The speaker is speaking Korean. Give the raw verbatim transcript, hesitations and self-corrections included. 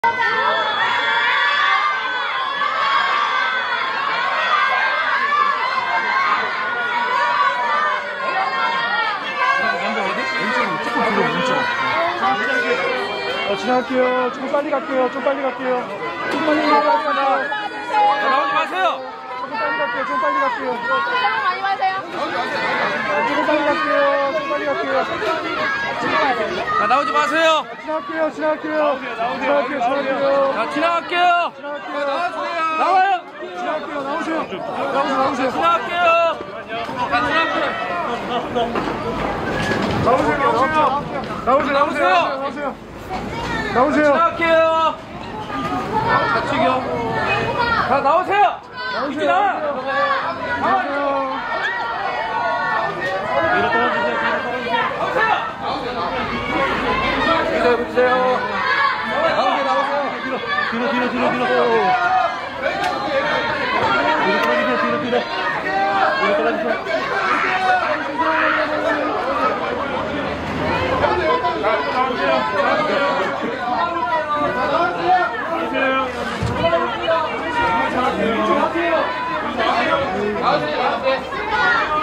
어, 지나갈게요. 좀 빨리 갈게요. 좀 빨리 갈게요. 좀 빨리 갈게요. 나오지 마세요. 좀 빨리 갈게요. 좀 빨리 갈게요. 너무 많이 마세요. 좀 빨리 갈게요. 좀 빨리 갈게요. 자, 나오지 마세요. 지나갈게요. 지나갈게요. 지나갈게요. 지나갈게요. 자, 지나갈게요. 지나갈게요. 나와요. 지나갈게요. 나오세요. 나오세요. 나오세요. 지나갈게요. 자, 지나갈게요. 나오세요. 나오세요. 나오세요. 나오세요. 나오세요. 나오세요. 지나갈게요. 좌측이요. 자, 나오세요. 이제 나와. 나오세요. 뒤로 떨어지세요. 뒤로 떨어지세요. 주세요. 나오세요. 나오세요. 뒤로, 뒤로, 뒤로, 뒤로. 뒤로 떨어지세요. 뒤로, 뒤로. 뒤로 떨어지세요. 나오세요.